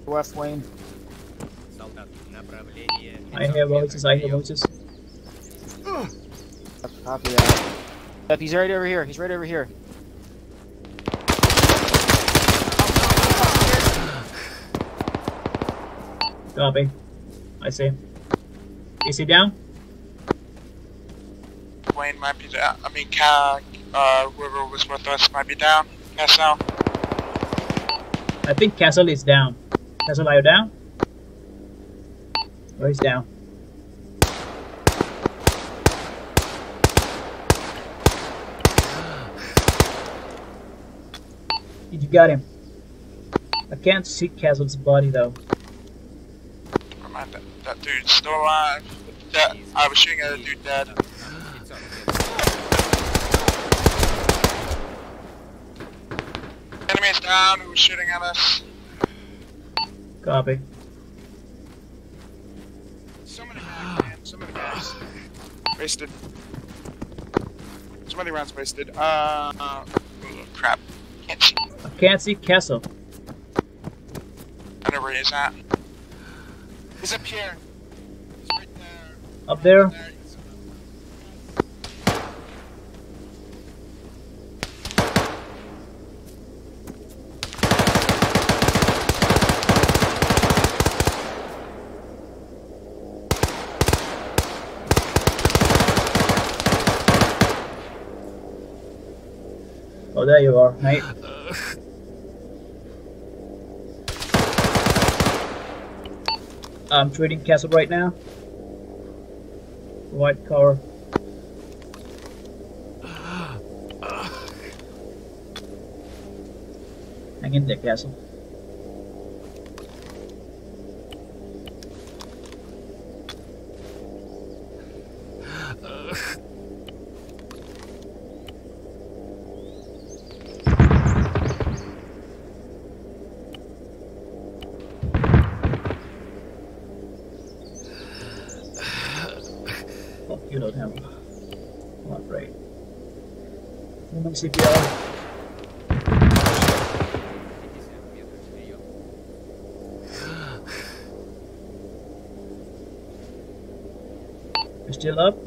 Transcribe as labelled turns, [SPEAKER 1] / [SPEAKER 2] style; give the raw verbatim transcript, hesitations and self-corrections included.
[SPEAKER 1] West Wayne.
[SPEAKER 2] I hear voices, I hear voices.
[SPEAKER 1] Copy that. Yep, he's right over here. He's right over here.
[SPEAKER 2] Copy. I see. Is he down?
[SPEAKER 3] Wayne might be down. I mean, Ka, uh, whoever was with us might be down. Castle.
[SPEAKER 2] I think Castle is down. Castle, are you down? Oh, he's down. Did you got him? I can't see Castle's body though.
[SPEAKER 3] Never mind, that, that dude's still alive. Dead. I was shooting at a dude dead. Enemy's down, who was shooting at us?
[SPEAKER 2] Copy.
[SPEAKER 3] So many guys, man. So many guys. Wasted. So many rounds wasted. Uh, uh oh, crap. Can't see.
[SPEAKER 2] I can't see Castle.
[SPEAKER 3] I know where he's at. He's up here. He's right there.
[SPEAKER 2] Up there?
[SPEAKER 3] Right there.
[SPEAKER 2] Oh, there you are, mate. I'm trading Castle right now. White cover. Hang in there, Castle. Oh, you don't have not right. Human C P R. You're still up?